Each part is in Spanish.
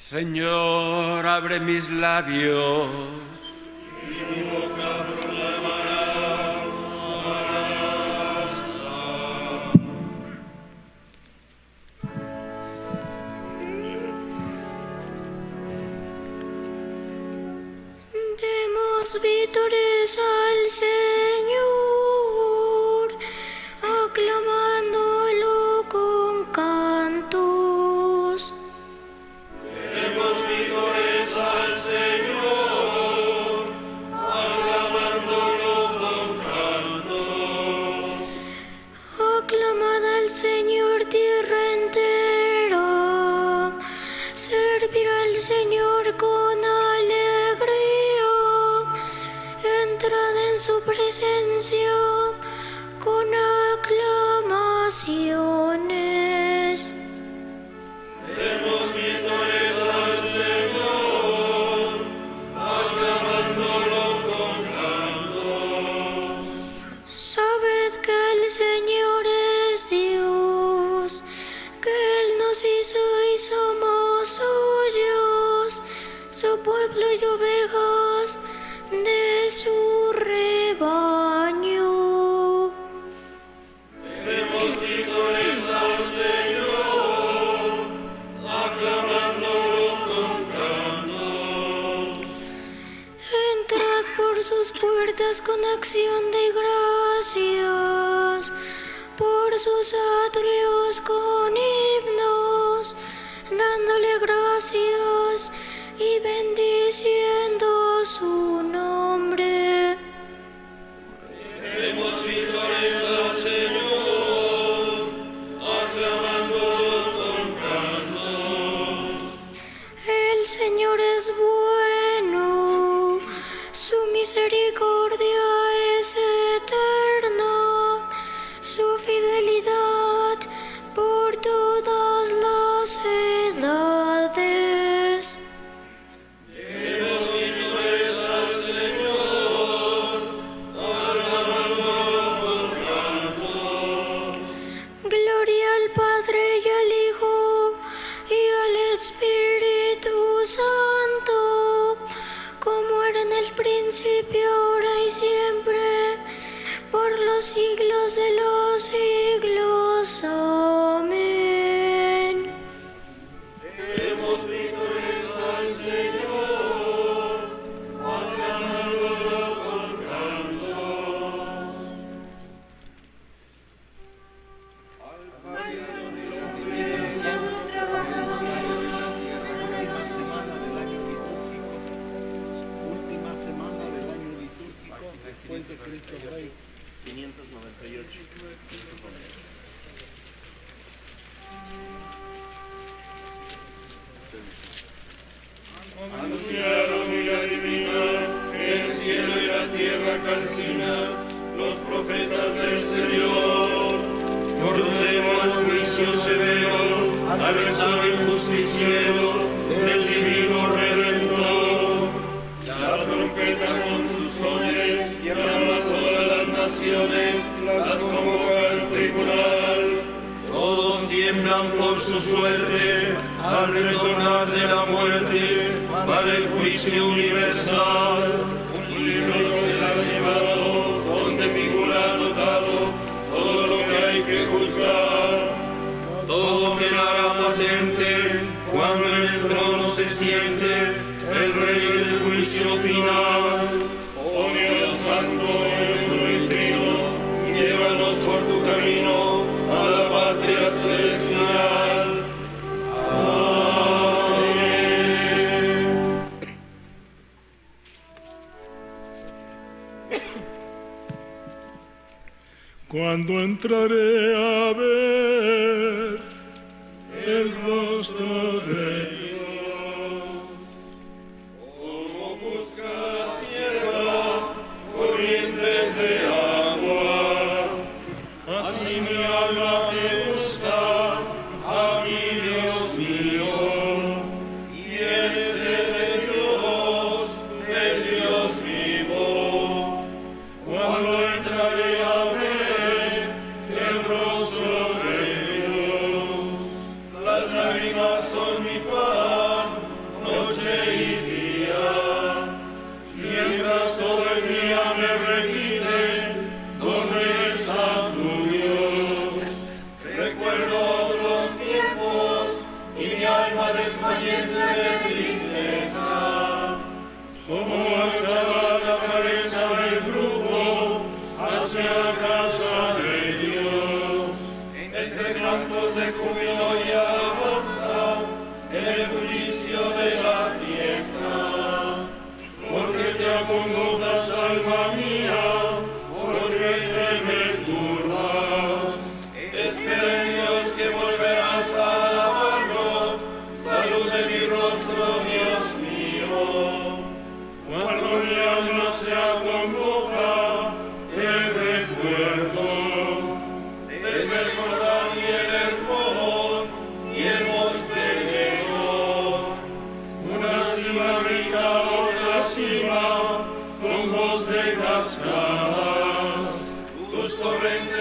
Señor, abre mis labios. Y mi boca proclamará tu alabanza. Demos vítores al Señor, aclamándolo con cantos. Demos vítores al Señor, aclamándolo con cantos. Aclamad al Señor tierra entera, servir al Señor con alegría, entrad en su presencia con aclamaciones. Demos vítores al Señor, aclamándolo con cantos. Sabed que el Señor es Dios, que Él nos hizo y somos suyos, su pueblo y ovejas de su rebaño. Demos vítores al Señor, aclamándolo con cantos. Entrad por sus puertas con acción de gracias, por sus atrios con himnos, dándole gracias y bendiciendo su nombre. Demos vítores al Señor, aclamándolo con cantos. El Señor es bueno, su misericordia es eterna, su fidelidad por todas las edades. Demos vítores al Señor, aclamándolo con cantos. Gloria al Padre y al Hijo y al Espíritu Santo, como era en el principio, ahora y siempre, por los siglos de los siglos. Amén. Demos vítores al Señor, aclamándolo con cantos. Última semana del año litúrgico, después de Cristo Rey. 598. Anunciaron ira divina, que el cielo y la tierra calcinan, los profetas del Señor. Ordeno al juicio severo, al examen justiciero del divino Redentor. La trompeta con sus sones llama a todas las naciones, las convoca al tribunal. Todos tiemblan por su suerte, al retornar de la muerte, para el juicio universal. Un libro será llevado, donde figura anotado todo lo que hay que juzgar. Todo quedará patente cuando en el trono se siente el Rey del juicio final. Oh Dios santo y trino, llévanos por tu camino a la patria celestial. Amén. Cuando entraré a ver el rostro de Dios, como busca la sierva corrientes de agua, así mi alma te busca, a ti Dios mío, y el ser de Dios vivo. Cuando entraré a ver el rostro de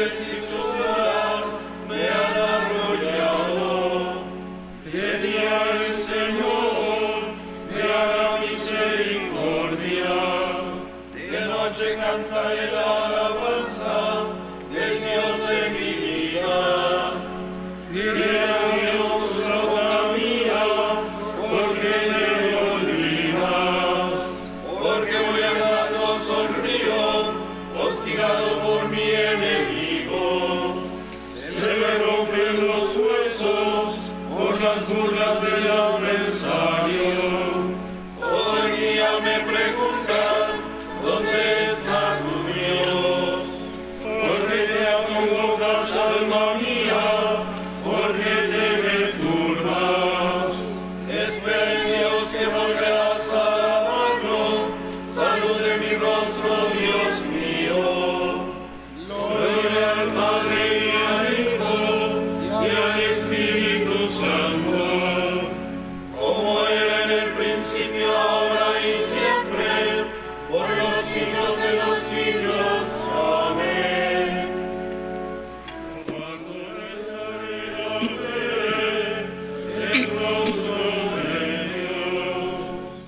desdichosas me han arrollado. De día el Señor me hará misericordia, de noche cantaré la alabanza del Dios de mi vida. Diré a Dios, roca mía, porque me olvidas, porque voy andando sonrío, hostigado por mi enemigo. Se me rompen los huesos por las burlas del adversario. Todo el día me preguntan, ¿dónde está tu Dios? Porque te acongojás, alma mía, porque te me turbas. Espera en Dios que volverás a alabarlo. Salud de mi rostro, Dios mío. Gloria al Padre y al Hijo y al Espíritu Santo, como era en el principio, ahora y siempre, por los siglos de los siglos. Amén. Cuando entraré a ver el rostro de Dios,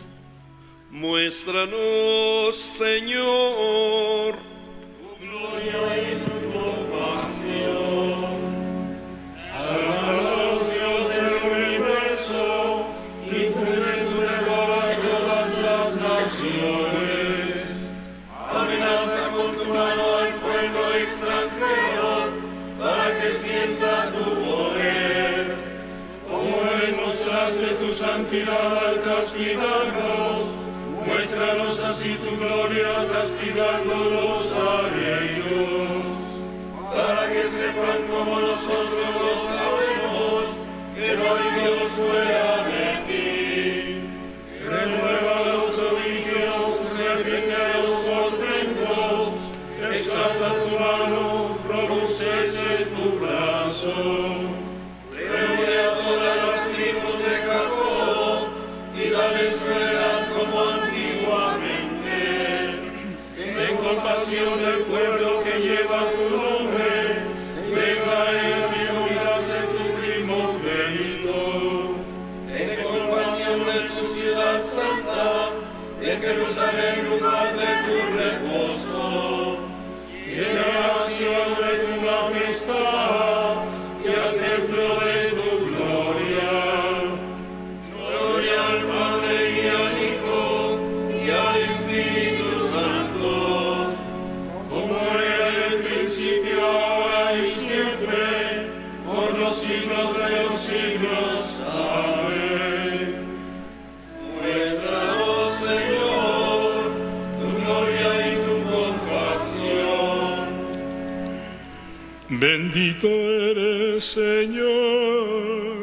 muéstranos, Señor, tu gloria y tu compasión. Sálvanos, Dios del universo, infunde tu temor a todas las naciones. Amenaza con tu mano al pueblo extranjero, para que sienta tu poder. Como les mostraste tu santidad al castigarnos, muéstranos así tu gloria castigándolos a ellos. Para que sepan como nosotros lo sabemos, que no hay Dios fuera de ti. Renueva los prodigios, repite a los portentos, exalta tu mano, robustece tu brazo. Reúne a todas las tribus de Jacob y dale su heredad como antiguamente. Ten compasión del pueblo que lleva tu nombre, venga el que olvidaste tu primogénito. Ten compasión de tu ciudad santa, de Jerusalén, lugar de tu reposo. Tiene oración de tu majestad y al templo de tu gloria. Gloria al Padre y al Hijo y al Espíritu Santo, como era en el principio, ahora y siempre, por los siglos de los siglos. Amén. Muéstranos, Señor, tu gloria y tu compasión. Bendito eres, Señor.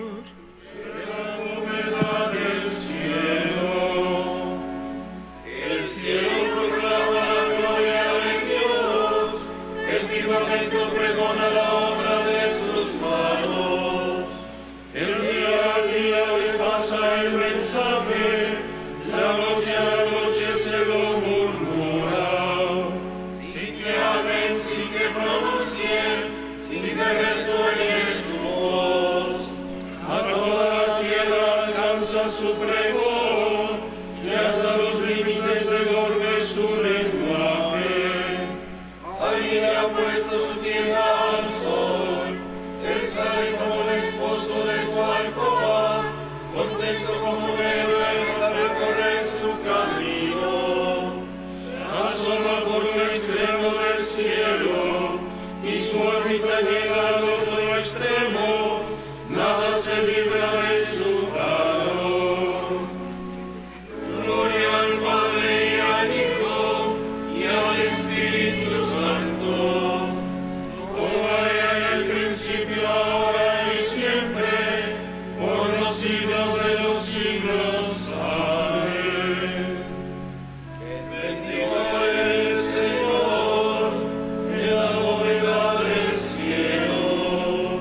El cielo proclama la gloria de Dios, el firmamento pregona la obra de sus manos. El día al día le pasa el mensaje, la noche a la noche se lo murmura. Sin que hablen, sin que pronuncien, sin que resuene su voz. A toda la tierra alcanza su pregón, y hasta los límites del orbe su lenguaje. Alguien ha puesto su tienda al sol, él sale como el esposo de su alcoba, contento como un héroe para recorrer su camino. Asoma por un extremo del cielo, y su órbita llega al otro extremo, nada se libra de su calor. Gloria al Padre y al Hijo y al Espíritu Santo, como era en el principio, ahora y siempre, por los siglos de los siglos. Amén. Bendito eres, Señor, en la bóveda del cielo.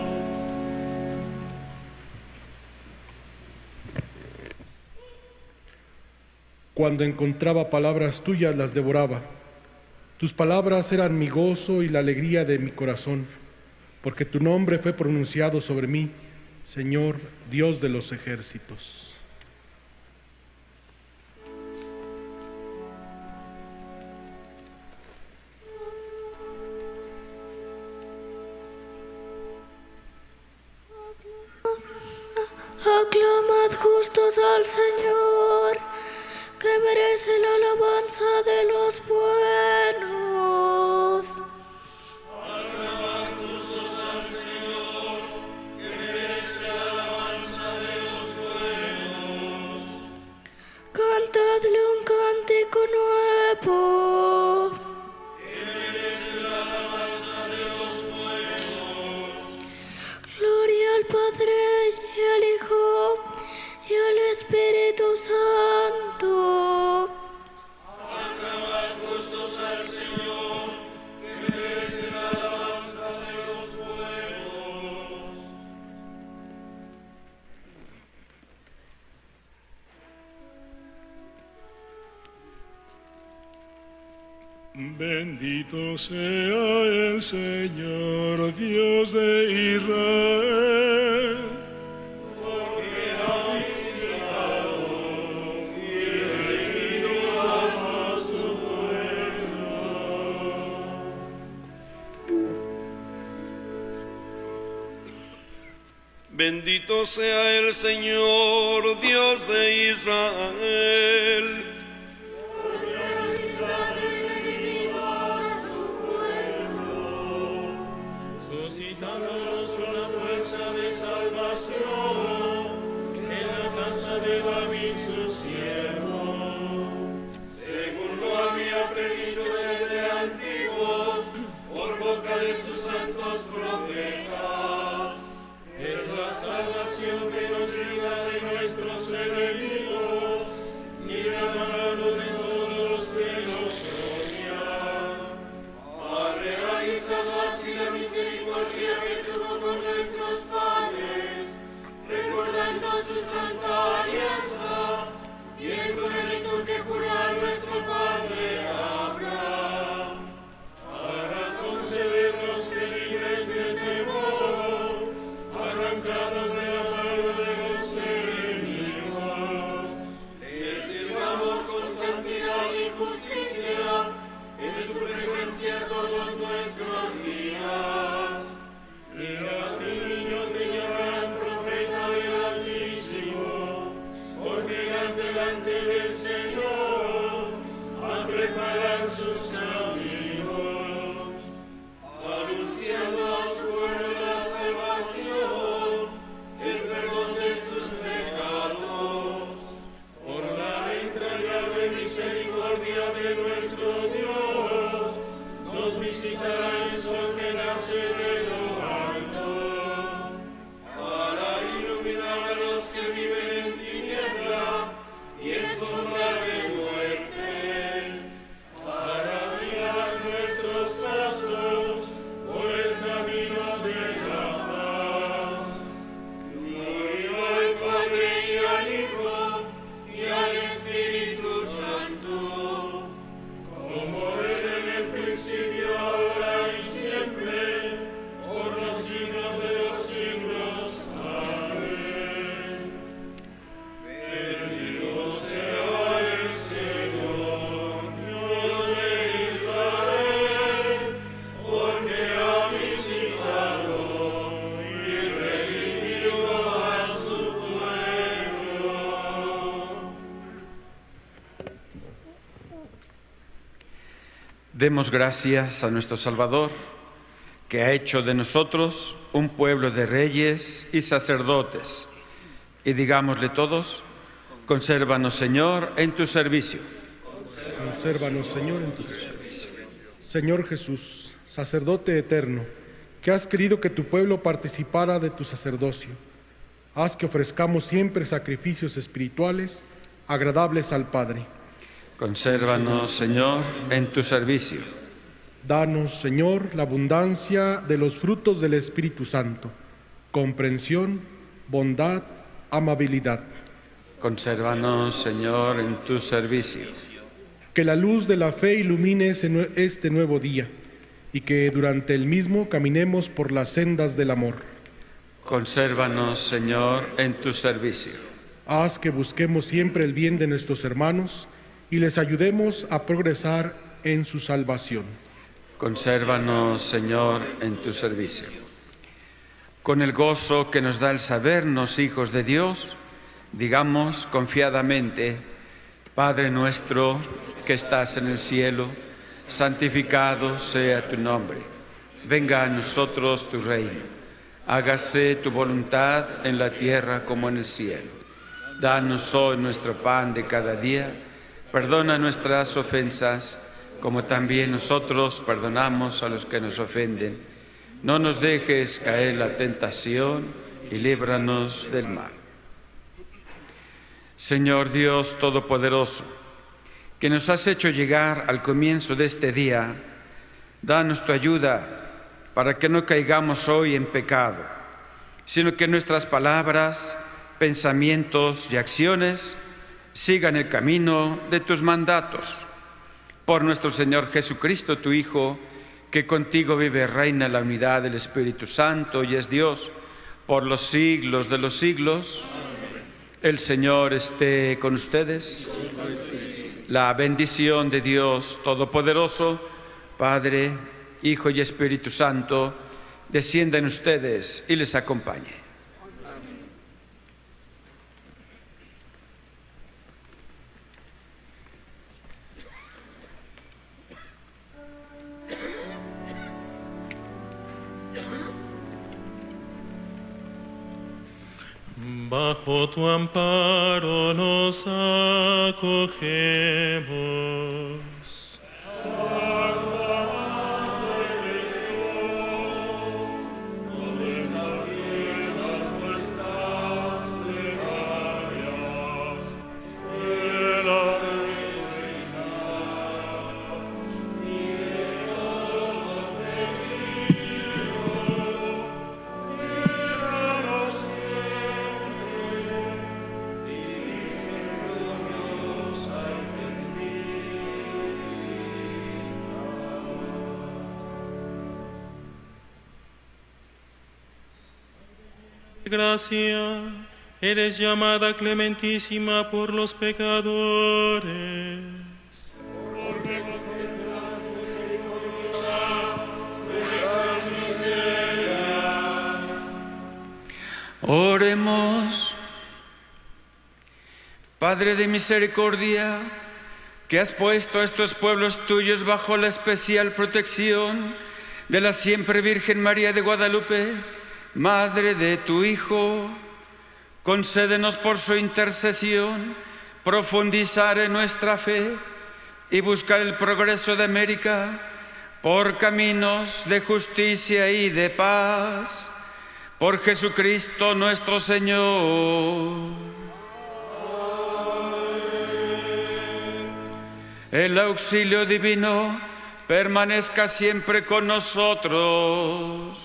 Cuando encontraba palabras tuyas las devoraba. Tus palabras eran mi gozo y la alegría de mi corazón, porque tu nombre fue pronunciado sobre mí, Señor, Dios de los ejércitos. Aclamad justos al Señor, que merece la alabanza de los buenos. Aclamad justos al Señor, que merece la alabanza de los buenos. Cantadle un cántico nuevo. Que merece la alabanza de los buenos. Gloria al Padre y al Hijo y al Espíritu Santo. Aclamad justos al Señor, que merece la alabanza de los buenos. Bendito sea el Señor, Dios de Israel. Bendito sea el Señor, Dios de Israel. Suscitándonos una fuerza de salvación en la casa de David su siervo, según lo había predicho desde antiguo por boca de sus santos profetas. Es la salvación que nos libra de nuestros enemigos y la mano de todos los que nos odian. Ha realizado así la misericordia que tuvo con nuestros padres, recordando su santa alianza y el juramento que juró a nuestro padre Abraham, para concedernos que libres del temor, arrancados de la mano de los enemigos, les sirvamos con santidad y justicia en su presencia todos nuestros días. Y a ti, niño, te llamarán profeta del Altísimo, porque irás delante del Señor a preparar sus caminos, anunciando a su pueblo la salvación, el perdón de sus pecados, por la entrañable misericordia de nuestro Dios, nos visitará el sol que nace de lo alto, para iluminar a los que viven en tiniebla y en sombra de muerte, para guiar nuestros pasos por el camino de la paz. Gloria al Padre y al Hijo y al Espíritu Santo, como era en el principio, ahora y siempre, por los siglos de los siglos. Amén. Bendito sea el Señor, Dios de Israel, porque ha visitado y redimido a su pueblo. Demos gracias a nuestro Salvador, que ha hecho de nosotros un pueblo de reyes y sacerdotes. Y digámosle todos: consérvanos, Señor, en tu servicio. Consérvanos, Señor, en tu servicio. Señor Jesús, sacerdote eterno, que has querido que tu pueblo participara de tu sacerdocio, haz que ofrezcamos siempre sacrificios espirituales agradables al Padre. Consérvanos, Señor, en tu servicio. Danos, Señor, la abundancia de los frutos del Espíritu Santo, comprensión, bondad, amabilidad. Consérvanos, Señor, en tu servicio. Que la luz de la fe ilumine este nuevo día y que durante el mismo caminemos por las sendas del amor. Consérvanos, Señor, en tu servicio. Haz que busquemos siempre el bien de nuestros hermanos y les ayudemos a progresar en su salvación. Consérvanos, Señor, en tu servicio. Con el gozo que nos da el sabernos hijos de Dios, digamos confiadamente: Padre nuestro que estás en el cielo, santificado sea tu nombre. Venga a nosotros tu reino. Hágase tu voluntad en la tierra como en el cielo. Danos hoy nuestro pan de cada día. Perdona nuestras ofensas, como también nosotros perdonamos a los que nos ofenden. No nos dejes caer en la tentación y líbranos del mal. Señor Dios Todopoderoso, que nos has hecho llegar al comienzo de este día, danos tu ayuda para que no caigamos hoy en pecado, sino que nuestras palabras, pensamientos y acciones sigan el camino de tus mandatos. Por nuestro Señor Jesucristo, tu Hijo, que contigo vive y reina en la unidad del Espíritu Santo y es Dios por los siglos de los siglos. El Señor esté con ustedes. La bendición de Dios Todopoderoso, Padre, Hijo y Espíritu Santo, descienda en ustedes y les acompañe. Bajo tu amparo nos acogemos. Gracia, eres llamada clementísima por los pecadores. Oremos. Padre de misericordia, que has puesto a estos pueblos tuyos bajo la especial protección de la siempre Virgen María de Guadalupe, Madre de tu Hijo, concédenos por su intercesión profundizar en nuestra fe y buscar el progreso de América por caminos de justicia y de paz. Por Jesucristo nuestro Señor. El auxilio divino permanezca siempre con nosotros.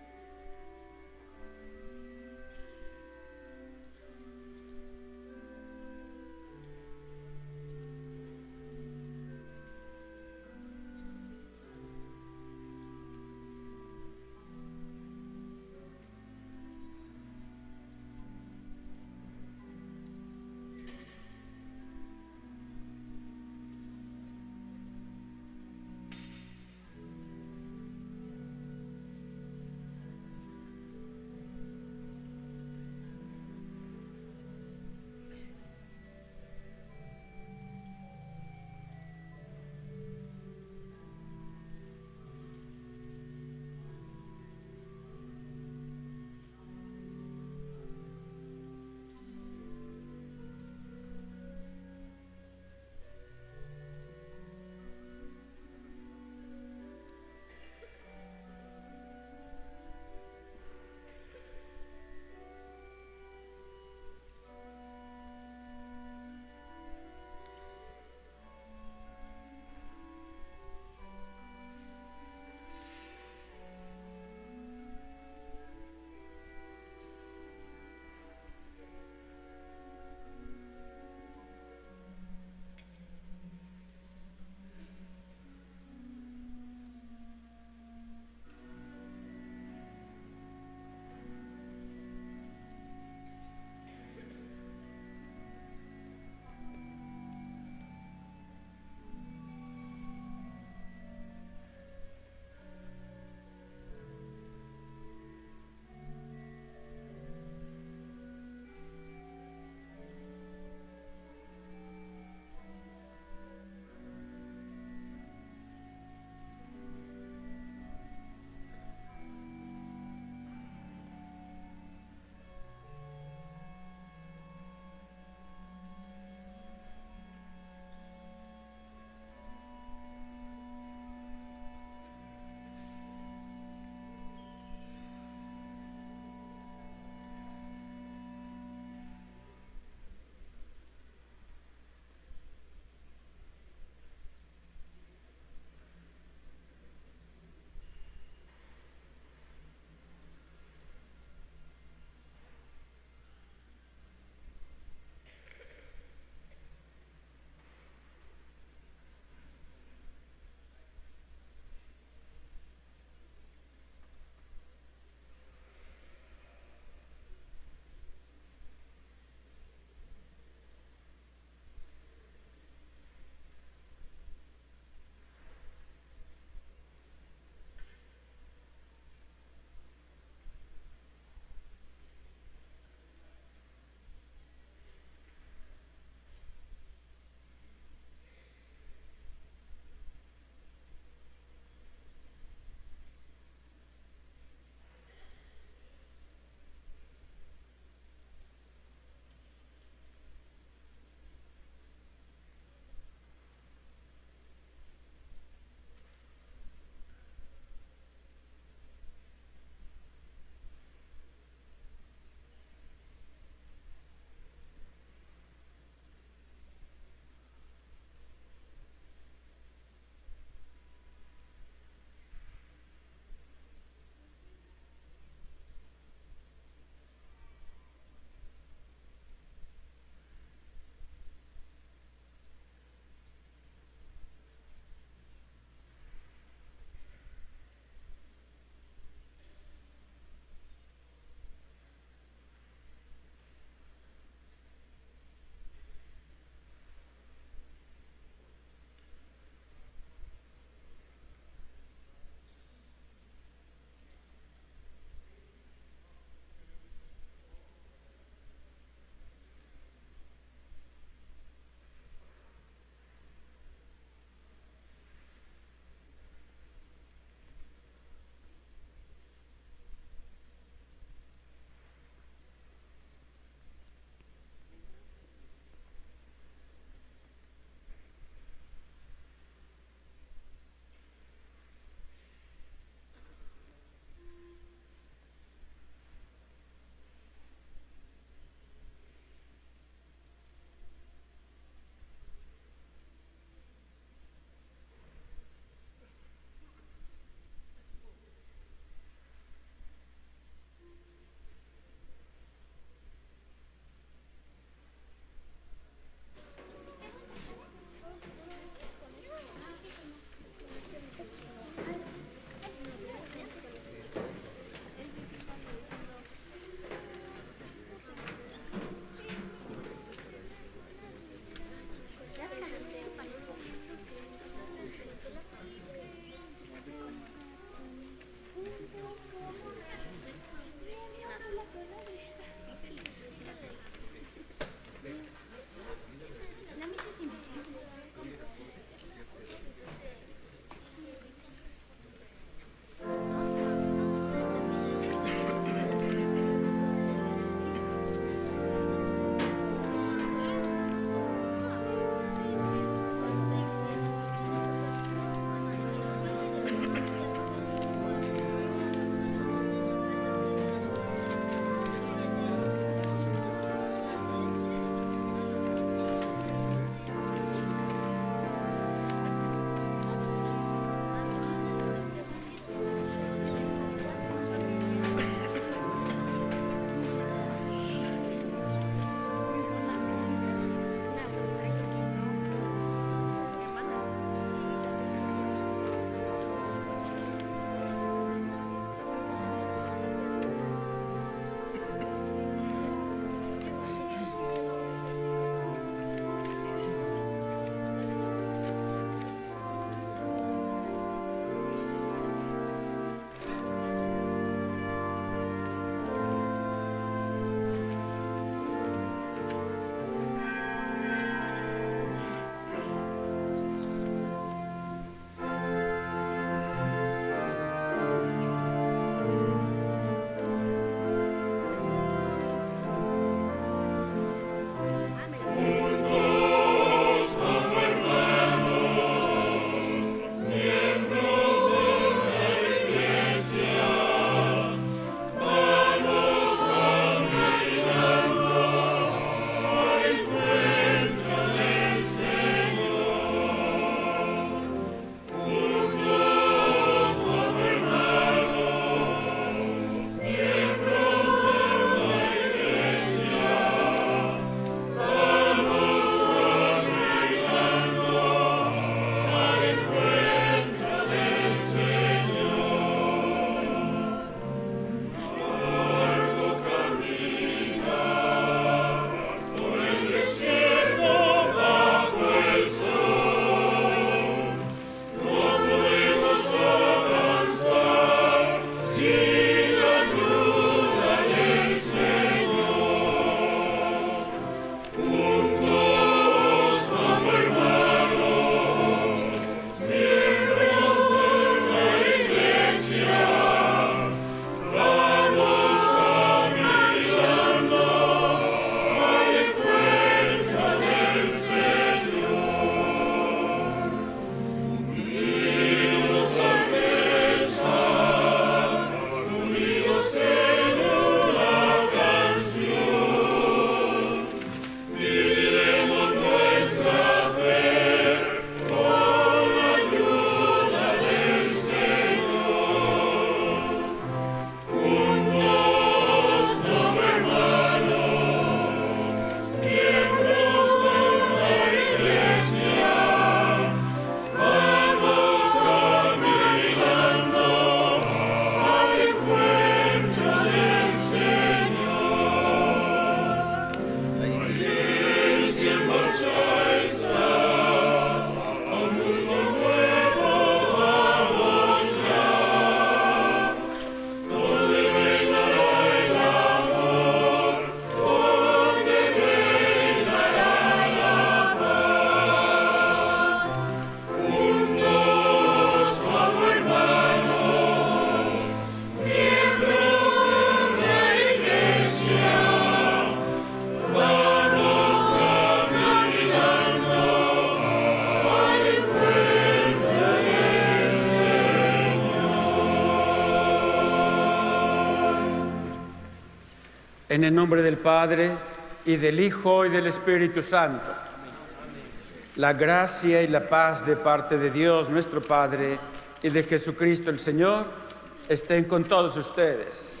En el nombre del Padre, y del Hijo, y del Espíritu Santo. La gracia y la paz de parte de Dios, nuestro Padre, y de Jesucristo el Señor, estén con todos ustedes.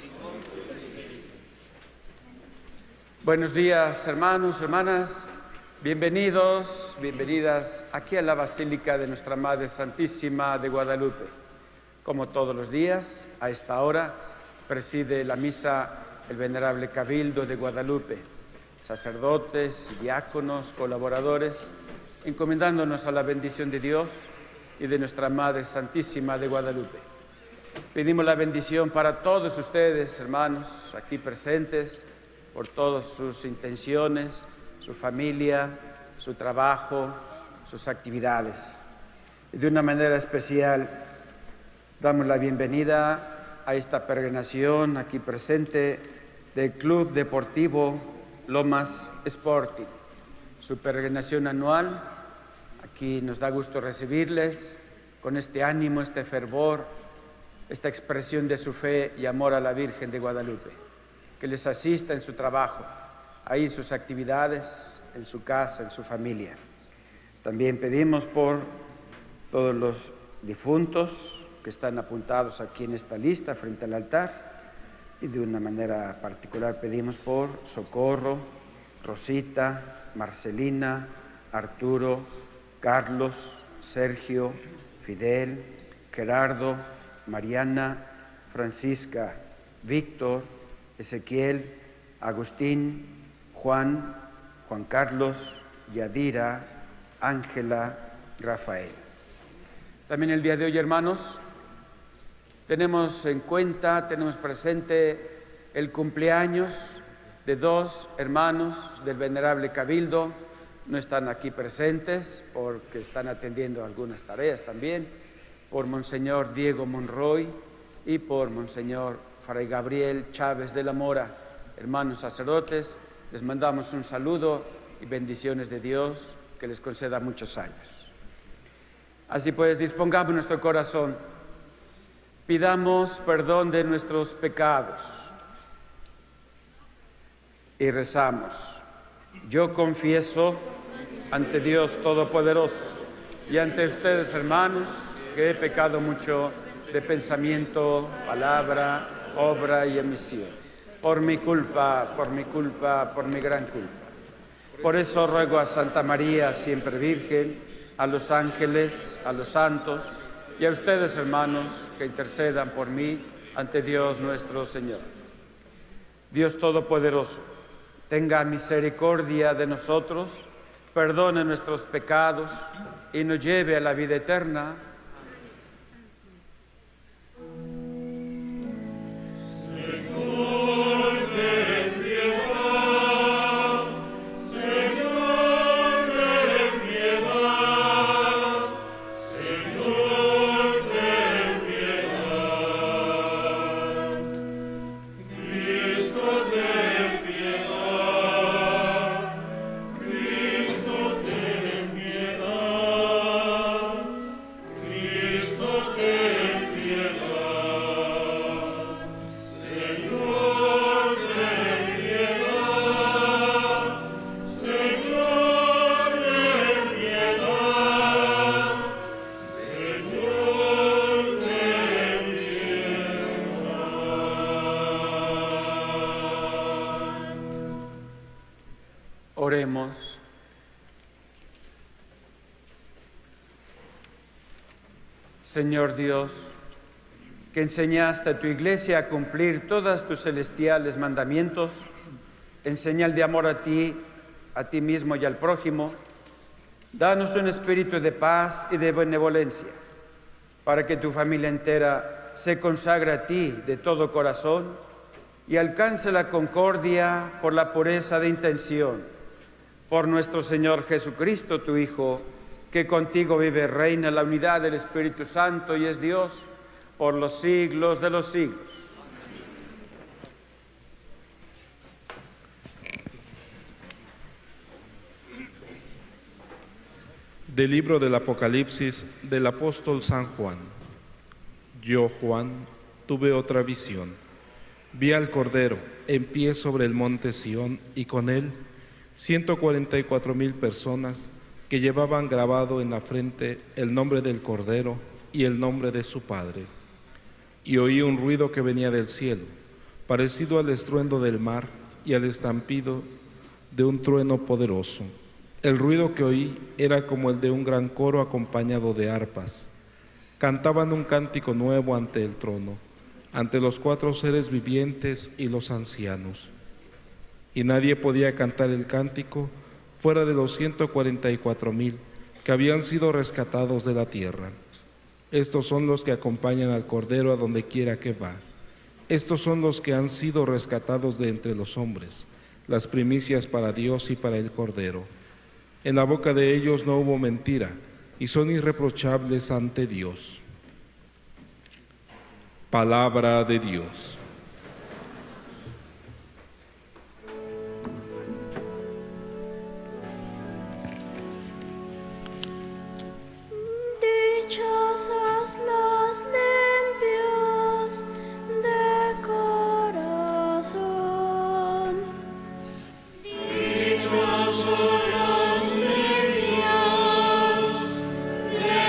Buenos días, hermanos, hermanas. Bienvenidos, bienvenidas aquí a la Basílica de Nuestra Madre Santísima de Guadalupe. Como todos los días, a esta hora, preside la misa el Venerable Cabildo de Guadalupe, sacerdotes, diáconos, colaboradores, encomendándonos a la bendición de Dios y de Nuestra Madre Santísima de Guadalupe. Pedimos la bendición para todos ustedes, hermanos, aquí presentes, por todas sus intenciones, su familia, su trabajo, sus actividades. Y de una manera especial, damos la bienvenida a esta peregrinación aquí presente del Club Deportivo Lomas Sporting, su peregrinación anual. Aquí nos da gusto recibirles con este ánimo, este fervor, esta expresión de su fe y amor a la Virgen de Guadalupe, que les asista en su trabajo, ahí en sus actividades, en su casa, en su familia. También pedimos por todos los difuntos que están apuntados aquí en esta lista frente al altar, y de una manera particular pedimos por Socorro, Rosita, Marcelina, Arturo, Carlos, Sergio, Fidel, Gerardo, Mariana, Francisca, Víctor, Ezequiel, Agustín, Juan, Juan Carlos, Yadira, Ángela, Rafael. También el día de hoy, hermanos, tenemos en cuenta, tenemos presente el cumpleaños de dos hermanos del Venerable Cabildo. No están aquí presentes porque están atendiendo algunas tareas también, por Monseñor Diego Monroy y por Monseñor Fray Gabriel Chávez de la Mora. Hermanos sacerdotes, les mandamos un saludo y bendiciones de Dios, que les conceda muchos años. Así pues, dispongamos nuestro corazón. Pidamos perdón de nuestros pecados y rezamos. Yo confieso ante Dios Todopoderoso y ante ustedes, hermanos, que he pecado mucho de pensamiento, palabra, obra y omisión. Por mi culpa, por mi gran culpa. Por eso ruego a Santa María, siempre Virgen, a los ángeles, a los santos, y a ustedes, hermanos, que intercedan por mí ante Dios nuestro Señor. Dios Todopoderoso, tenga misericordia de nosotros, perdone nuestros pecados y nos lleve a la vida eterna. Oremos. Señor Dios, que enseñaste a tu Iglesia a cumplir todos tus celestiales mandamientos, en señal de amor a ti mismo y al prójimo, danos un espíritu de paz y de benevolencia, para que tu familia entera se consagre a ti de todo corazón y alcance la concordia por la pureza de intención. Por nuestro Señor Jesucristo, tu Hijo, que contigo vive y reina en la unidad del Espíritu Santo y es Dios por los siglos de los siglos. Del libro del Apocalipsis del apóstol San Juan. Yo, Juan, tuve otra visión. Vi al Cordero en pie sobre el monte Sión y con él 144,000 personas que llevaban grabado en la frente el nombre del Cordero y el nombre de su Padre. Y oí un ruido que venía del cielo, parecido al estruendo del mar y al estampido de un trueno poderoso. El ruido que oí era como el de un gran coro acompañado de arpas. Cantaban un cántico nuevo ante el trono, ante los 4 seres vivientes y los ancianos. Y nadie podía cantar el cántico fuera de los 144,000 que habían sido rescatados de la tierra. Estos son los que acompañan al Cordero a donde quiera que va. Estos son los que han sido rescatados de entre los hombres, las primicias para Dios y para el Cordero. En la boca de ellos no hubo mentira, y son irreprochables ante Dios. Palabra de Dios. Dichosas los limpios de corazón. Dichosos los limpios de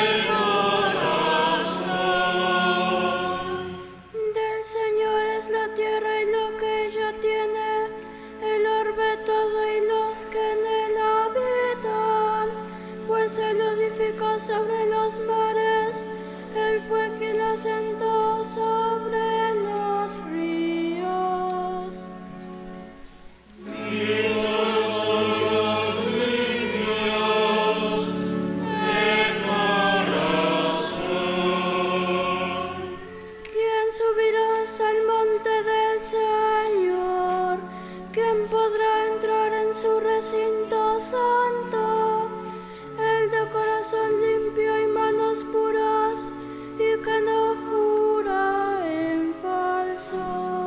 corazón. Del Señor es la tierra y lo que ella tiene, el orbe todo y los que en él habitan, pues él lo edificó sobre los mares, él fue quien lo sentó sobre los ríos. Dichosos los limpios de corazón. ¿Quién subirá hasta el monte del Señor? ¿Quién podrá entrar en su recinto santo? El de corazón limpio y manos puras, y que no jura en falso.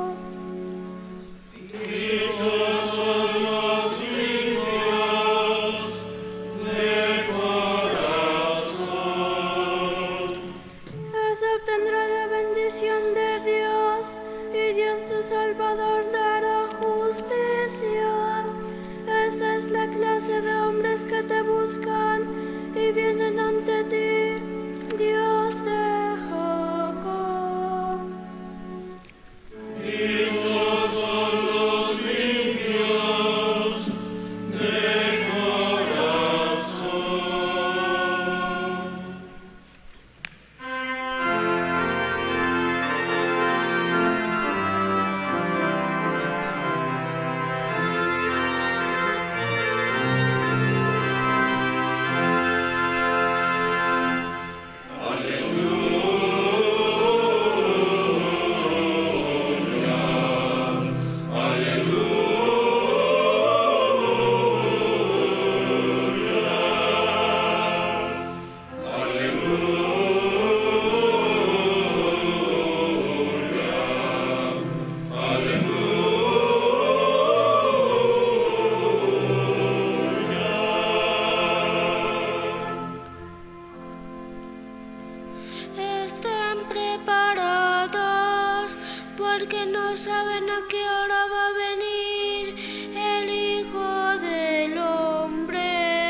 Dichosos los limpios de corazón. Ese obtendrá la bendición de Dios, y Dios su Salvador dará justicia. Esta es la clase de hombres que te buscan y vienen ante ti, Dios de Jacob. Dichosos los limpios de corazón. Están preparados porque no saben a qué hora va a venir el Hijo del Hombre.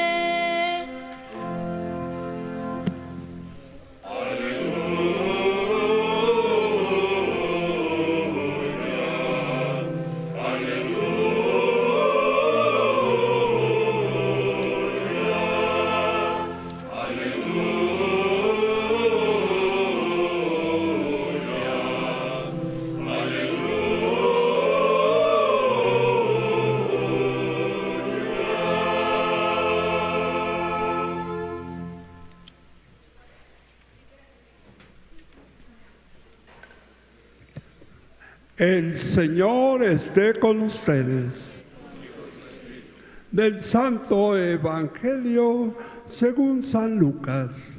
El Señor esté con ustedes. Del Santo Evangelio según San Lucas.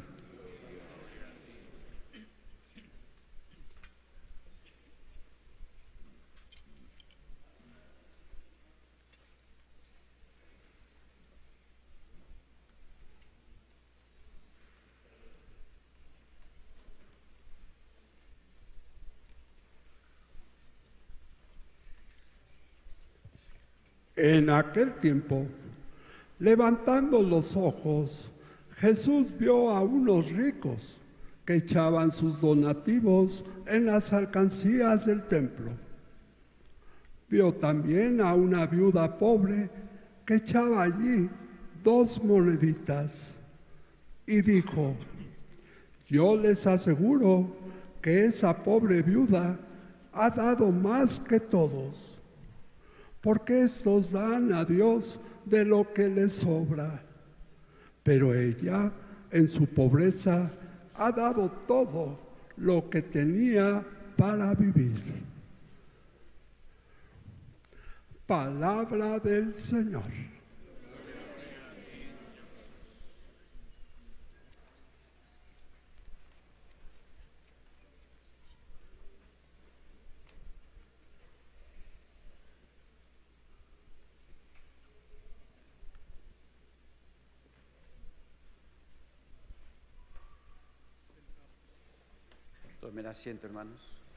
En aquel tiempo, levantando los ojos, Jesús vio a unos ricos que echaban sus donativos en las alcancías del templo. Vio también a una viuda pobre que echaba allí 2 moneditas y dijo: yo les aseguro que esa pobre viuda ha dado más que todos, porque estos dan a Dios de lo que les sobra, pero ella en su pobreza ha dado todo lo que tenía para vivir. Palabra del Señor. Tomen asiento, hermanos.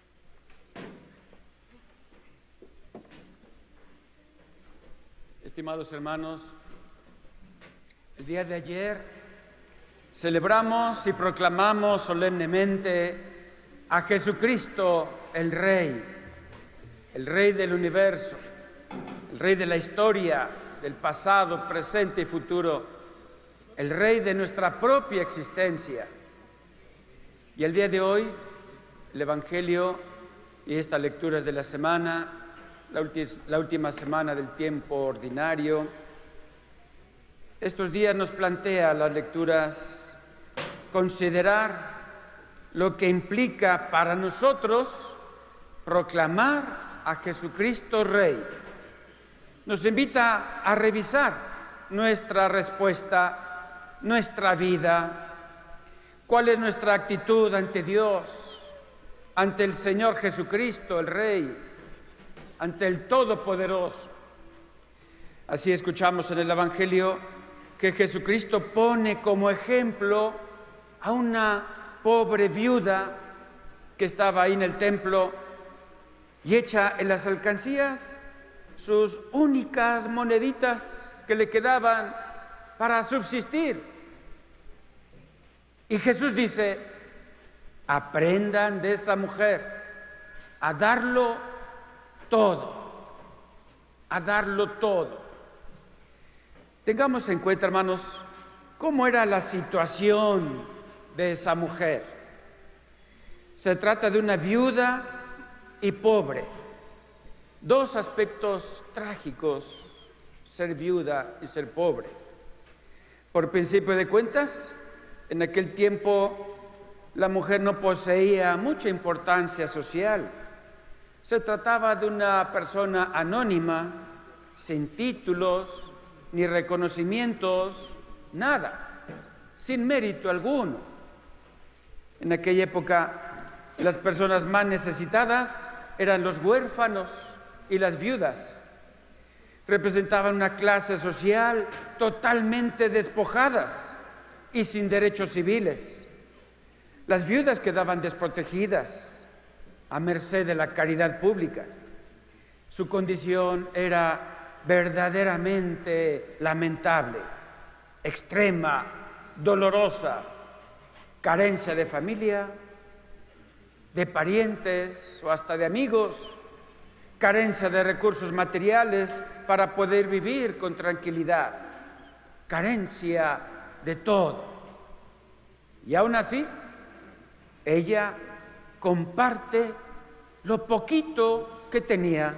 Estimados hermanos, el día de ayer celebramos y proclamamos solemnemente a Jesucristo, el Rey del universo, el Rey de la historia, del pasado, presente y futuro, el Rey de nuestra propia existencia. Y el día de hoy, el Evangelio y estas lecturas de la semana, la última semana del tiempo ordinario, estos días nos plantea las lecturas considerar lo que implica para nosotros proclamar a Jesucristo Rey. Nos invita a revisar nuestra respuesta, nuestra vida, cuál es nuestra actitud ante Dios, ante el Señor Jesucristo, el Rey, ante el Todopoderoso. Así escuchamos en el Evangelio que Jesucristo pone como ejemplo a una pobre viuda que estaba ahí en el templo y echa en las alcancías sus únicas moneditas que le quedaban para subsistir. Y Jesús dice: aprendan de esa mujer a darlo todo, a darlo todo. Tengamos en cuenta, hermanos, cómo era la situación de esa mujer. Se trata de una viuda y pobre. 2 aspectos trágicos: ser viuda y ser pobre. Por principio de cuentas, en aquel tiempo la mujer no poseía mucha importancia social. Se trataba de una persona anónima, sin títulos, ni reconocimientos, nada, sin mérito alguno. En aquella época, las personas más necesitadas eran los huérfanos y las viudas. Representaban una clase social totalmente despojadas y sin derechos civiles. Las viudas quedaban desprotegidas, a merced de la caridad pública. Su condición era verdaderamente lamentable, extrema, dolorosa, carencia de familia, de parientes o hasta de amigos, carencia de recursos materiales para poder vivir con tranquilidad, carencia de todo. Y aún así, ella comparte lo poquito que tenía,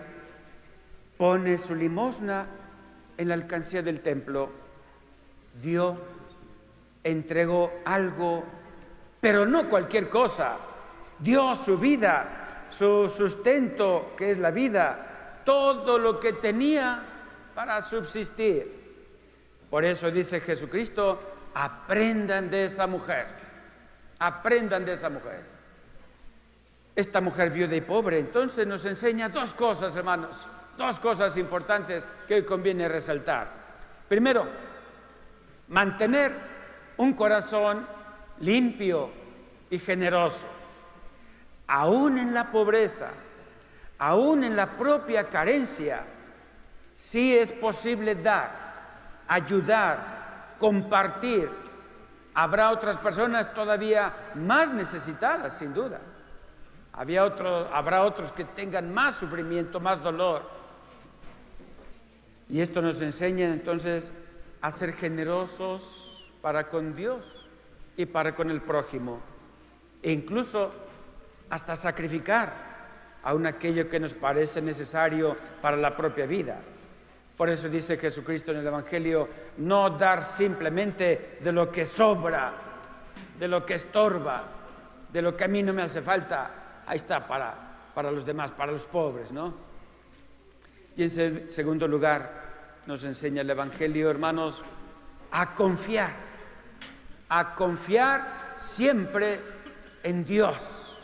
pone su limosna en la alcancía del templo, dio, entregó algo, pero no cualquier cosa, dio su vida, su sustento, que es la vida, todo lo que tenía para subsistir. Por eso dice Jesucristo: aprendan de esa mujer, aprendan de esa mujer. Esta mujer viuda y pobre entonces nos enseña 2 cosas, hermanos, 2 cosas importantes que hoy conviene resaltar. Primero, mantener un corazón limpio y generoso, aún en la pobreza, aún en la propia carencia, Sí es posible dar, ayudar, compartir. Habrá otras personas todavía más necesitadas, sin duda. Habrá otros que tengan más sufrimiento, más dolor. Y esto nos enseña entonces a ser generosos para con Dios y para con el prójimo. E incluso hasta sacrificar aún aquello que nos parece necesario para la propia vida. Por eso dice Jesucristo en el Evangelio, no dar simplemente de lo que sobra, de lo que estorba, de lo que a mí no me hace falta. Ahí está, para los demás, para los pobres, ¿no? Y en segundo lugar, nos enseña el Evangelio, hermanos, a confiar siempre en Dios.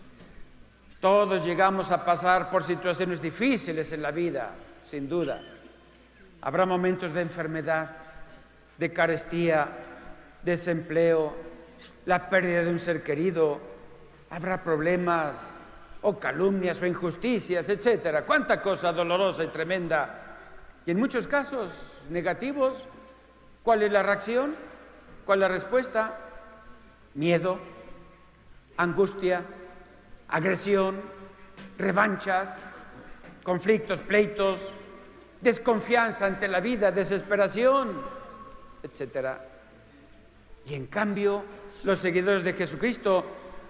Todos llegamos a pasar por situaciones difíciles en la vida, sin duda. Habrá momentos de enfermedad, de carestía, desempleo, la pérdida de un ser querido. Habrá problemas o calumnias o injusticias, etcétera. Cuánta cosa dolorosa y tremenda. Y en muchos casos negativos, ¿cuál es la reacción? ¿Cuál es la respuesta? Miedo, angustia, agresión, revanchas, conflictos, pleitos, desconfianza ante la vida, desesperación, etcétera. Y en cambio, los seguidores de Jesucristo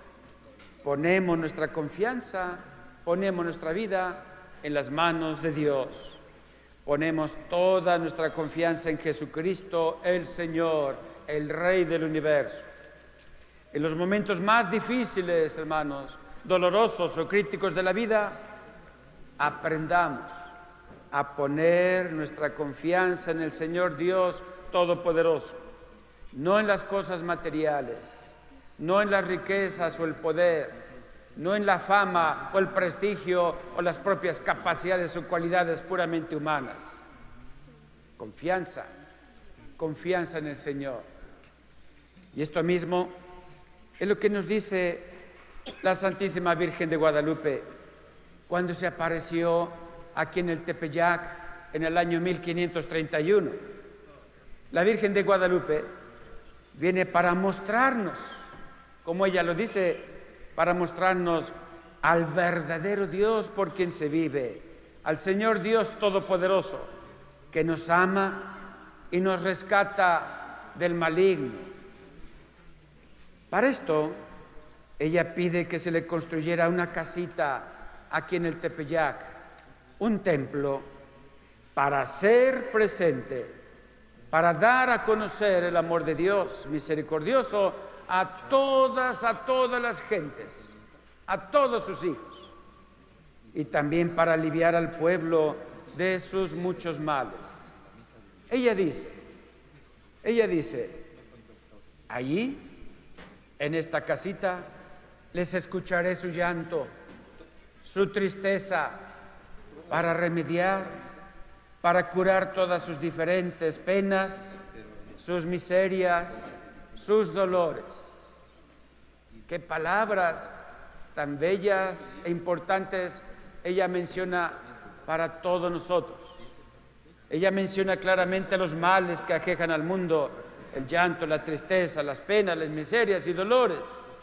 ponemos nuestra confianza, ponemos nuestra vida en las manos de Dios. Ponemos toda nuestra confianza en Jesucristo, el Señor, el Rey del universo. En los momentos más difíciles, hermanos, dolorosos o críticos de la vida, aprendamos a poner nuestra confianza en el Señor Dios Todopoderoso, no en las cosas materiales, no en las riquezas o el poder, no en la fama o el prestigio o las propias capacidades o cualidades puramente humanas. Confianza en el Señor. Y esto mismo es lo que nos dice la Santísima Virgen de Guadalupe cuando se apareció aquí en el Tepeyac en el año 1531. La Virgen de Guadalupe viene para mostrarnos, como ella lo dice, para mostrarnos al verdadero Dios por quien se vive, al Señor Dios Todopoderoso, que nos ama y nos rescata del maligno. Para esto, ella pide que se le construyera una casita aquí en el Tepeyac, un templo, para ser presente, para dar a conocer el amor de Dios misericordioso a todas las gentes, a todos sus hijos, y también para aliviar al pueblo de sus muchos males. Ella dice, allí, en esta casita, les escucharé su llanto, su tristeza, para remediar, para curar todas sus diferentes penas, sus miserias, sus dolores. Qué palabras tan bellas e importantes ella menciona para todos nosotros. Ella menciona claramente los males que aquejan al mundo, el llanto, la tristeza, las penas, las miserias y dolores,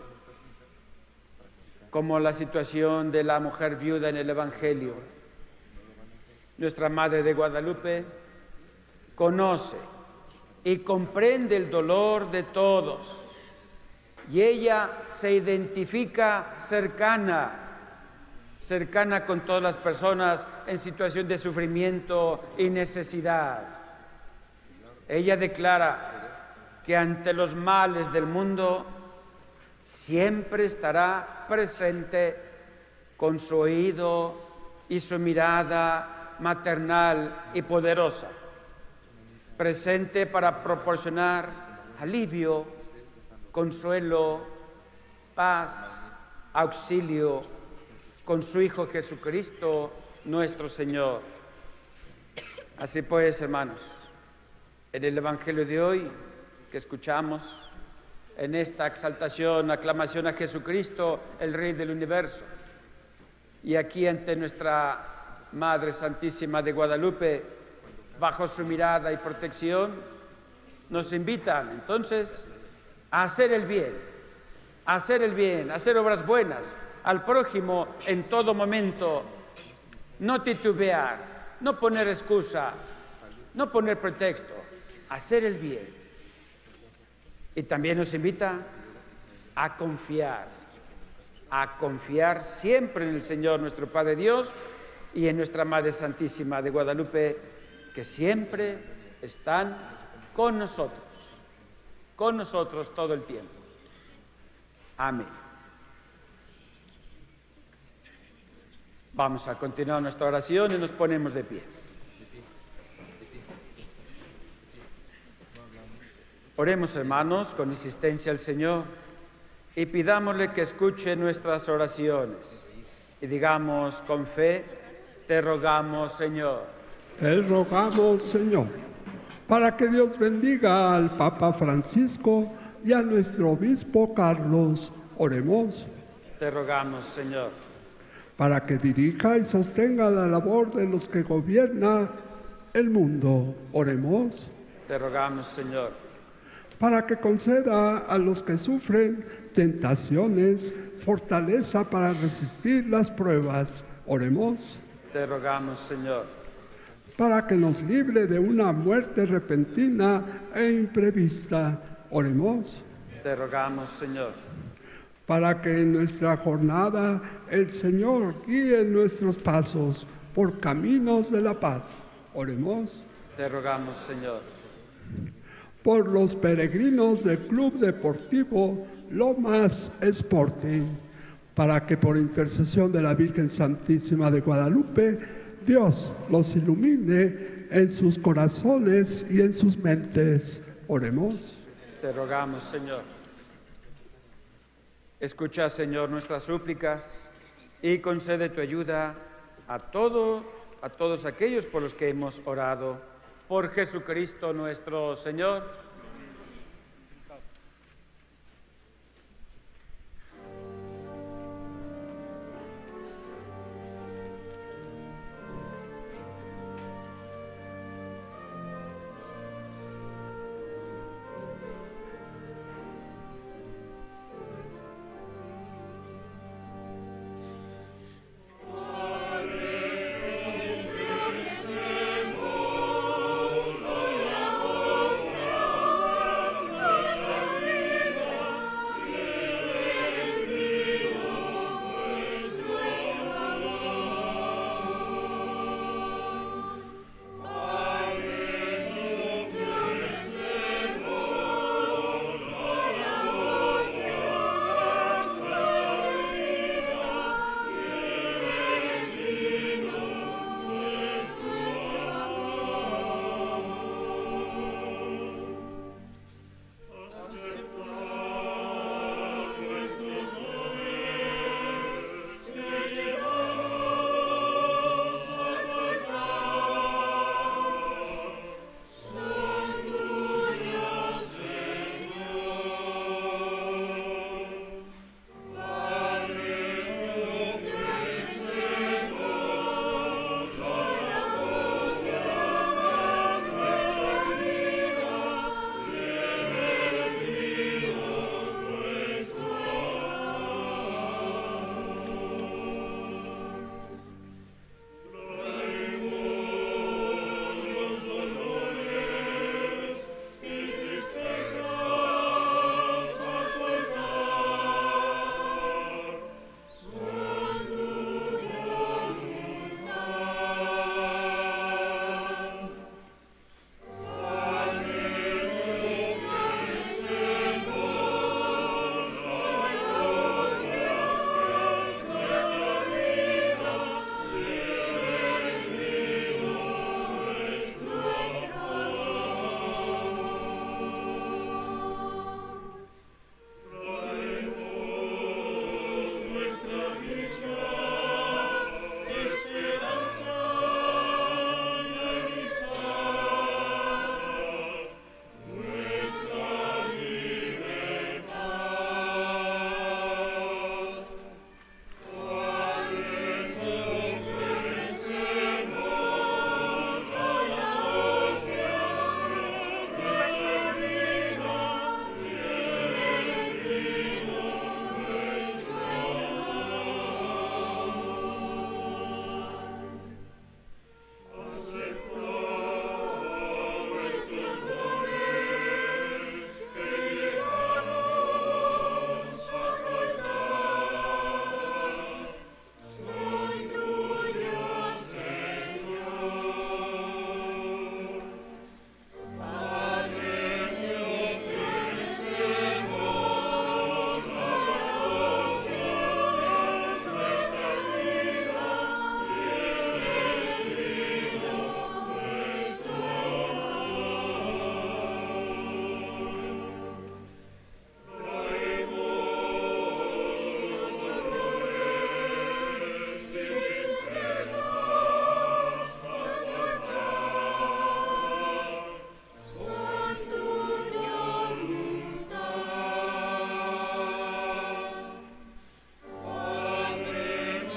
como la situación de la mujer viuda en el Evangelio. Nuestra Madre de Guadalupe conoce y comprende el dolor de todos, y ella se identifica cercana con todas las personas en situación de sufrimiento y necesidad. Ella declara que ante los males del mundo siempre estará presente con su oído y su mirada maternal y poderosa, presente para proporcionar alivio, consuelo, paz, auxilio, con su Hijo Jesucristo, nuestro Señor. Así pues, hermanos, en el Evangelio de hoy que escuchamos, en esta exaltación, aclamación a Jesucristo, el Rey del universo, y aquí ante nuestra Madre Santísima de Guadalupe, bajo su mirada y protección, nos invitan entonces a hacer el bien, a hacer obras buenas, al prójimo en todo momento, no titubear, no poner excusa, no poner pretexto, hacer el bien. Y también nos invita a confiar siempre en el Señor nuestro Padre Dios y en nuestra Madre Santísima de Guadalupe, que siempre están con nosotros todo el tiempo. Amén. Vamos a continuar nuestra oración y nos ponemos de pie. Oremos, hermanos, con insistencia al Señor y pidámosle que escuche nuestras oraciones. Y digamos con fe: te rogamos, Señor. Te rogamos, Señor, para que Dios bendiga al Papa Francisco y a nuestro obispo Carlos. Oremos. Te rogamos, Señor. Para que dirija y sostenga la labor de los que gobiernan el mundo. Oremos. Te rogamos, Señor. Para que conceda a los que sufren tentaciones fortaleza para resistir las pruebas. Oremos. Te rogamos, Señor. Para que nos libre de una muerte repentina e imprevista. Oremos. Te rogamos, Señor. Para que en nuestra jornada el Señor guíe nuestros pasos por caminos de la paz. Oremos. Te rogamos, Señor. Por los peregrinos del Club Deportivo Lomas Sporting, para que por intercesión de la Virgen Santísima de Guadalupe, Dios los ilumine en sus corazones y en sus mentes. Oremos. Te rogamos, Señor. Escucha, Señor, nuestras súplicas y concede tu ayuda a todos aquellos por los que hemos orado. Por Jesucristo nuestro Señor.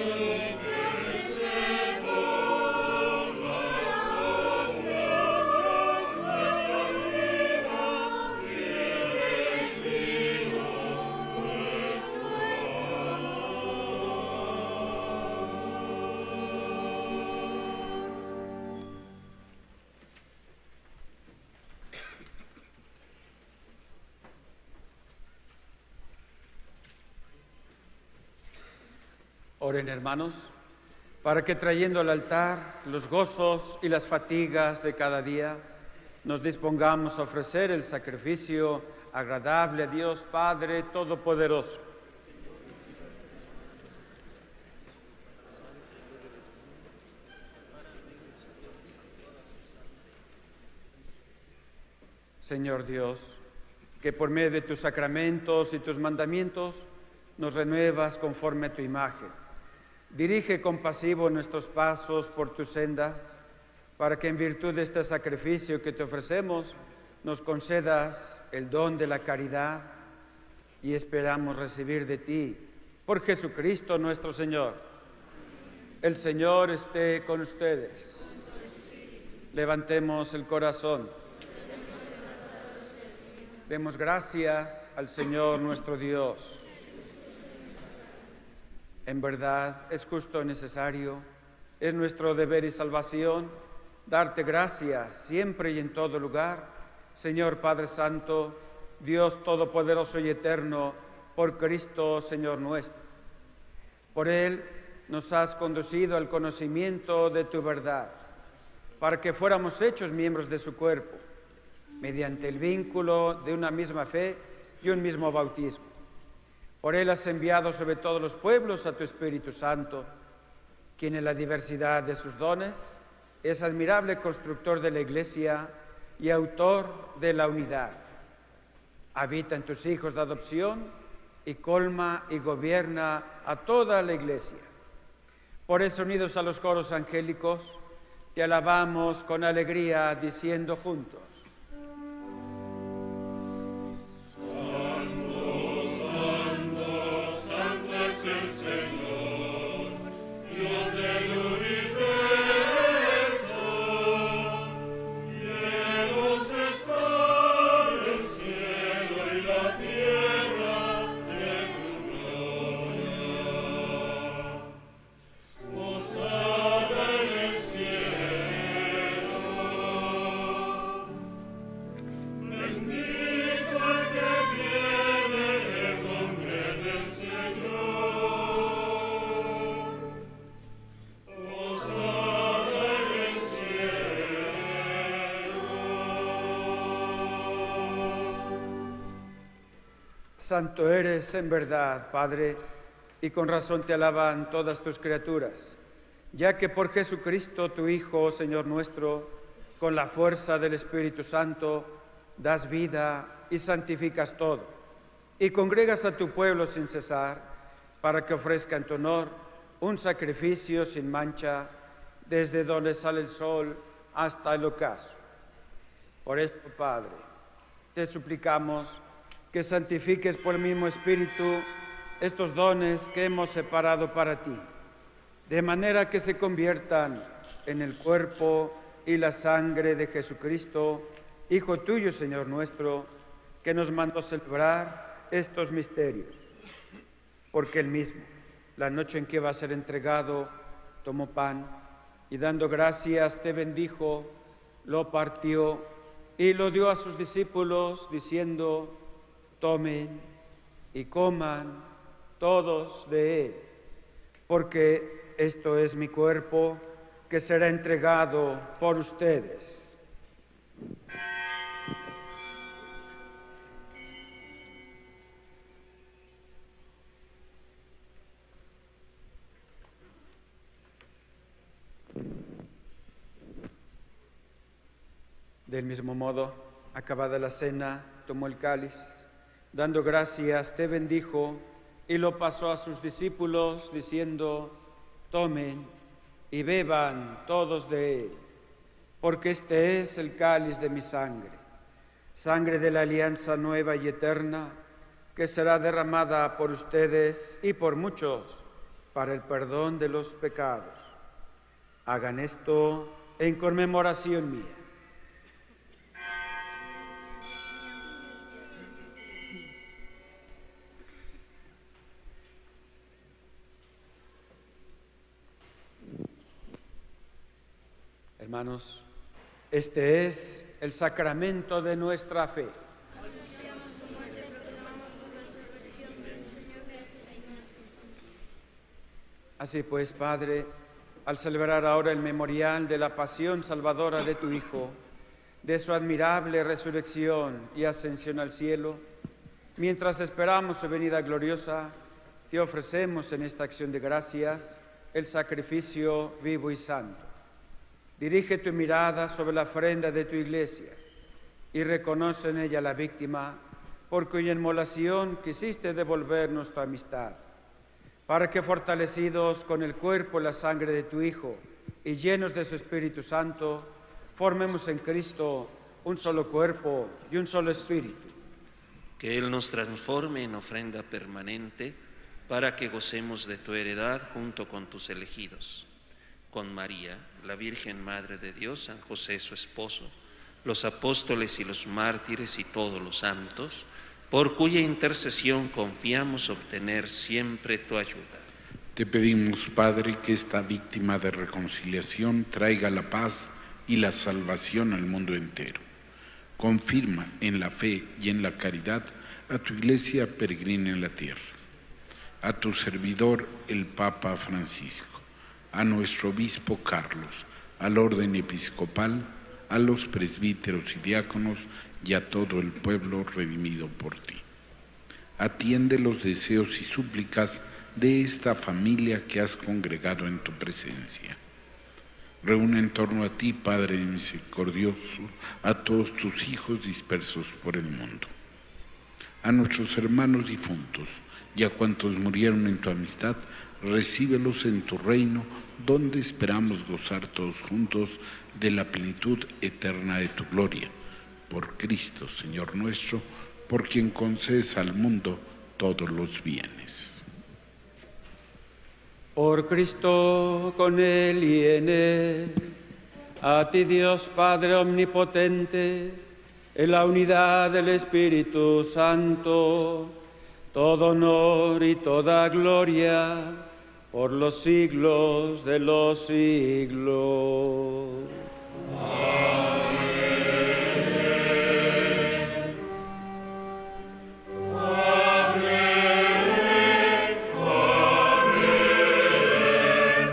Oren, hermanos, para que trayendo al altar los gozos y las fatigas de cada día, nos dispongamos a ofrecer el sacrificio agradable a Dios Padre Todopoderoso. Señor Dios, que por medio de tus sacramentos y tus mandamientos nos renuevas conforme a tu imagen. Dirige compasivo nuestros pasos por tus sendas, para que en virtud de este sacrificio que te ofrecemos, nos concedas el don de la caridad y esperamos recibir de ti, por Jesucristo nuestro Señor. El Señor esté con ustedes. Levantemos el corazón. Demos gracias al Señor nuestro Dios. En verdad es justo y necesario, es nuestro deber y salvación, darte gracias siempre y en todo lugar, Señor Padre Santo, Dios Todopoderoso y Eterno, por Cristo, Señor nuestro. Por Él nos has conducido al conocimiento de tu verdad, para que fuéramos hechos miembros de su cuerpo, mediante el vínculo de una misma fe y un mismo bautismo. Por Él has enviado sobre todos los pueblos a tu Espíritu Santo, quien en la diversidad de sus dones es admirable constructor de la Iglesia y autor de la unidad. Habita en tus hijos de adopción y colma y gobierna a toda la Iglesia. Por eso, unidos a los coros angélicos, te alabamos con alegría, diciendo juntos: Santo eres en verdad, Padre, y con razón te alaban todas tus criaturas, ya que por Jesucristo, tu Hijo, Señor nuestro, con la fuerza del Espíritu Santo, das vida y santificas todo, y congregas a tu pueblo sin cesar, para que ofrezca en tu honor un sacrificio sin mancha, desde donde sale el sol hasta el ocaso. Por esto, Padre, te suplicamos que santifiques por el mismo Espíritu estos dones que hemos separado para ti, de manera que se conviertan en el cuerpo y la sangre de Jesucristo, Hijo tuyo, Señor nuestro, que nos mandó celebrar estos misterios. Porque él mismo, la noche en que va a ser entregado, tomó pan y dando gracias te bendijo, lo partió y lo dio a sus discípulos, diciendo: tomen y coman todos de él, porque esto es mi cuerpo que será entregado por ustedes. Del mismo modo, acabada la cena, tomó el cáliz, dando gracias, te bendijo y lo pasó a sus discípulos, diciendo: tomen y beban todos de él, porque este es el cáliz de mi sangre, sangre de la alianza nueva y eterna, que será derramada por ustedes y por muchos para el perdón de los pecados. Hagan esto en conmemoración mía. Hermanos, este es el sacramento de nuestra fe. Así pues, Padre, al celebrar ahora el memorial de la pasión salvadora de tu Hijo, de su admirable resurrección y ascensión al cielo, mientras esperamos su venida gloriosa, te ofrecemos en esta acción de gracias el sacrificio vivo y santo. Dirige tu mirada sobre la ofrenda de tu Iglesia y reconoce en ella la víctima por cuya inmolación quisiste devolvernos tu amistad, para que fortalecidos con el cuerpo y la sangre de tu Hijo y llenos de su Espíritu Santo, formemos en Cristo un solo cuerpo y un solo espíritu. Que Él nos transforme en ofrenda permanente para que gocemos de tu heredad junto con tus elegidos. Con María, la Virgen Madre de Dios, San José su esposo, los apóstoles y los mártires y todos los santos, por cuya intercesión confiamos obtener siempre tu ayuda. Te pedimos, Padre, que esta víctima de reconciliación traiga la paz y la salvación al mundo entero. Confirma en la fe y en la caridad a tu Iglesia peregrina en la tierra, a tu servidor el Papa Francisco, a nuestro obispo Carlos, al orden episcopal, a los presbíteros y diáconos y a todo el pueblo redimido por ti. Atiende los deseos y súplicas de esta familia que has congregado en tu presencia. Reúne en torno a ti, Padre misericordioso, a todos tus hijos dispersos por el mundo, a nuestros hermanos difuntos y a cuantos murieron en tu amistad. Recíbelos en tu reino, donde esperamos gozar todos juntos de la plenitud eterna de tu gloria. Por Cristo, Señor nuestro, por quien concedes al mundo todos los bienes. Por Cristo, con Él y en Él, a ti Dios Padre omnipotente, en la unidad del Espíritu Santo, todo honor y toda gloria por los siglos de los siglos. Amén. Amén. Amén.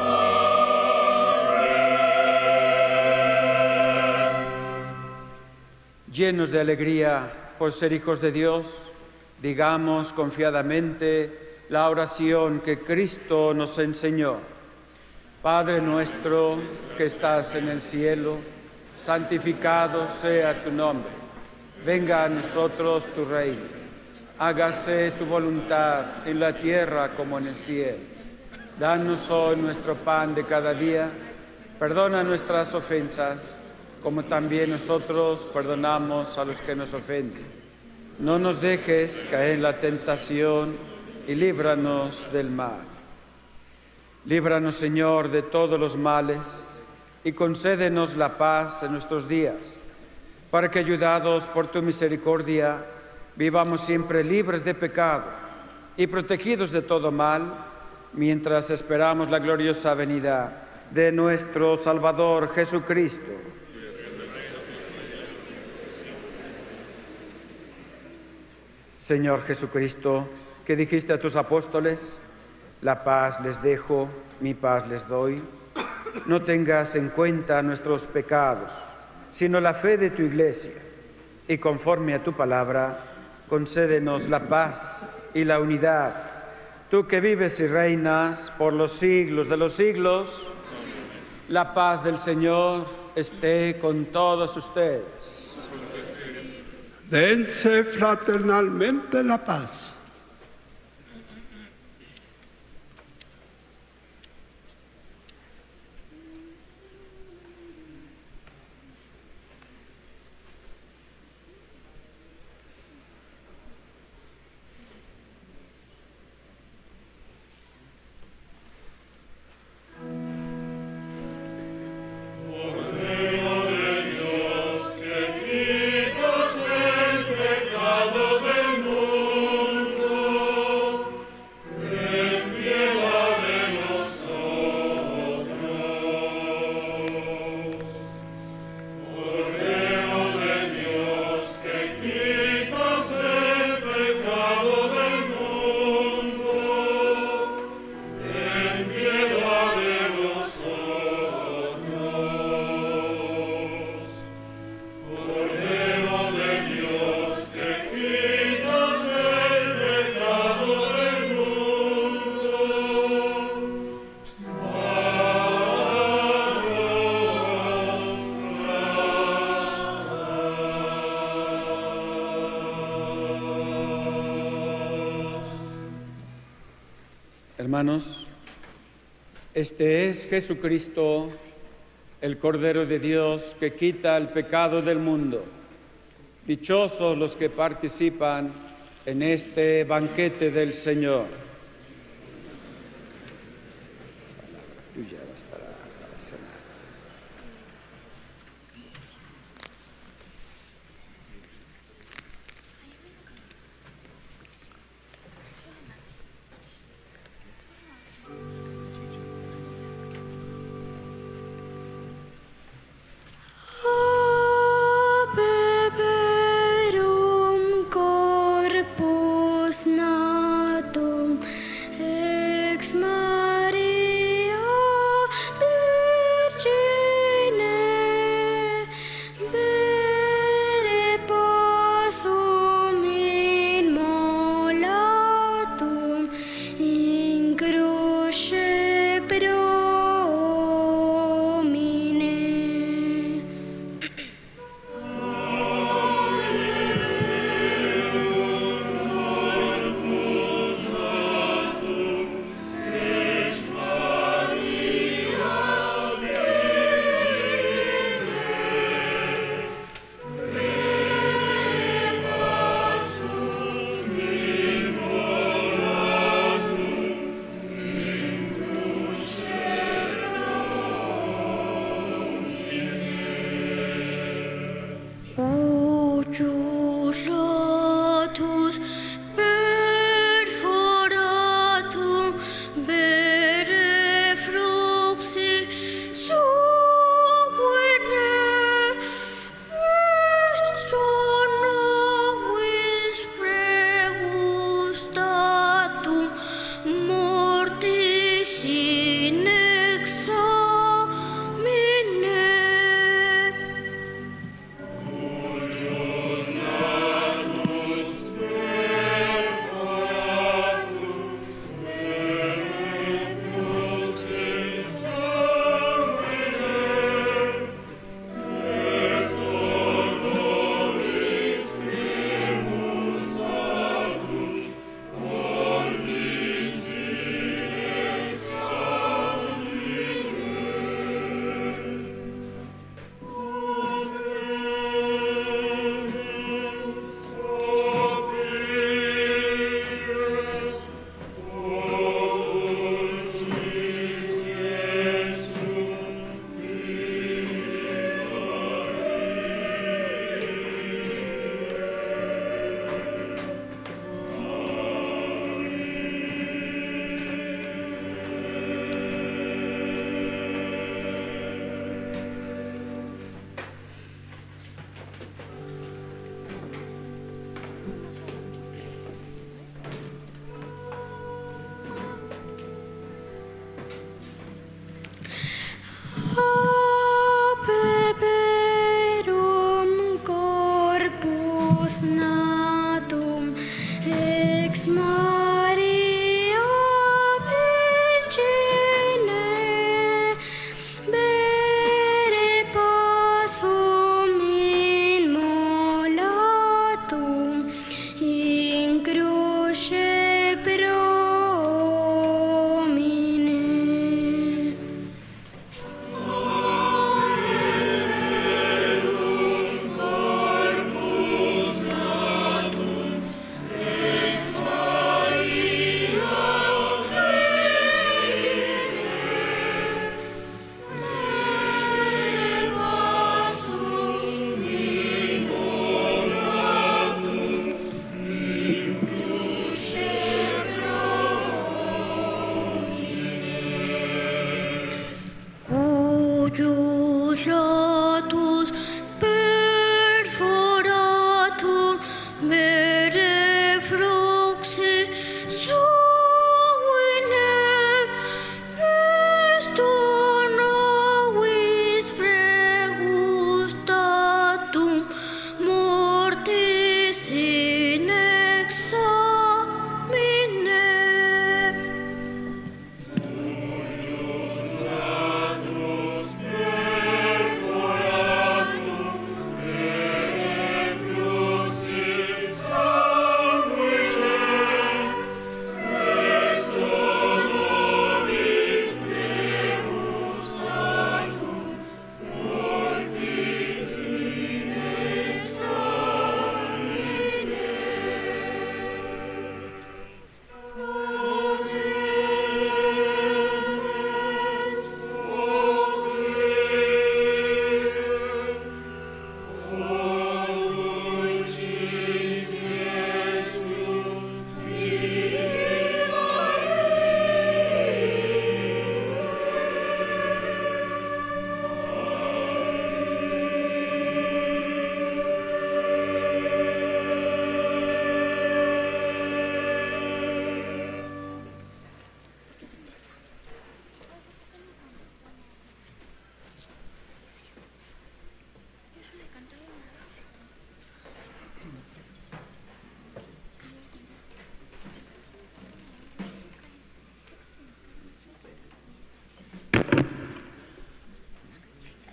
Amén. Llenos de alegría por ser hijos de Dios, digamos confiadamente la oración que Cristo nos enseñó. Padre nuestro que estás en el cielo, santificado sea tu nombre. Venga a nosotros tu reino. Hágase tu voluntad en la tierra como en el cielo. Danos hoy nuestro pan de cada día. Perdona nuestras ofensas, como también nosotros perdonamos a los que nos ofenden. No nos dejes caer en la tentación y líbranos del mal. Líbranos, Señor, de todos los males y concédenos la paz en nuestros días, para que, ayudados por tu misericordia, vivamos siempre libres de pecado y protegidos de todo mal, mientras esperamos la gloriosa venida de nuestro Salvador Jesucristo. Señor Jesucristo, que dijiste a tus apóstoles, la paz les dejo, mi paz les doy, no tengas en cuenta nuestros pecados, sino la fe de tu Iglesia, y conforme a tu palabra, concédenos la paz y la unidad, tú que vives y reinas por los siglos de los siglos. La paz del Señor esté con todos ustedes. Dense fraternalmente la paz. Hermanos, este es Jesucristo, el Cordero de Dios que quita el pecado del mundo. Dichosos los que participan en este banquete del Señor. Ex Maria Virgin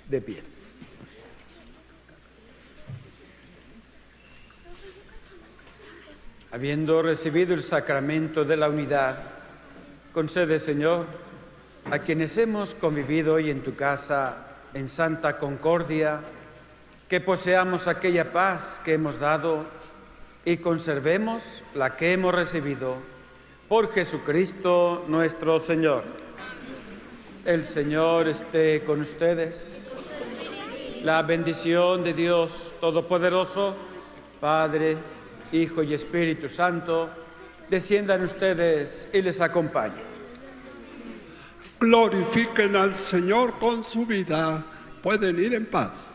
De pie. Habiendo recibido el sacramento de la unidad, concede, Señor, a quienes hemos convivido hoy en tu casa en santa concordia, que poseamos aquella paz que hemos dado y conservemos la que hemos recibido por Jesucristo nuestro Señor. El Señor esté con ustedes. La bendición de Dios Todopoderoso, Padre, Hijo y Espíritu Santo, desciendan ustedes y les acompañe. Glorifiquen al Señor con su vida. Pueden ir en paz.